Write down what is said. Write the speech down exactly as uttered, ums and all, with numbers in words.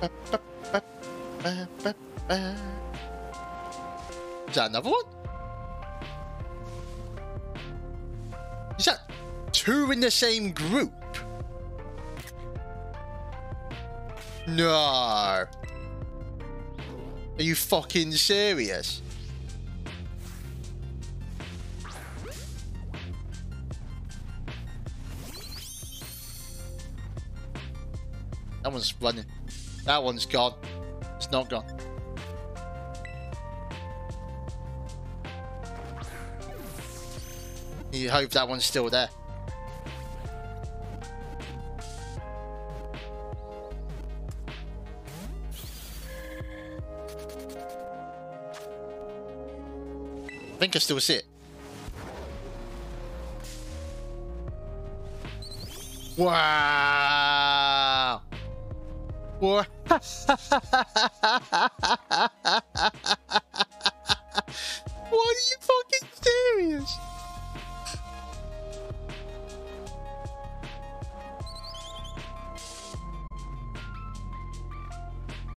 Is that another one? Is that two in the same group? No. Are you fucking serious? That one's running. That one's gone. It's not gone. You hope that one's still there. I think I still see it. Wow. Wow.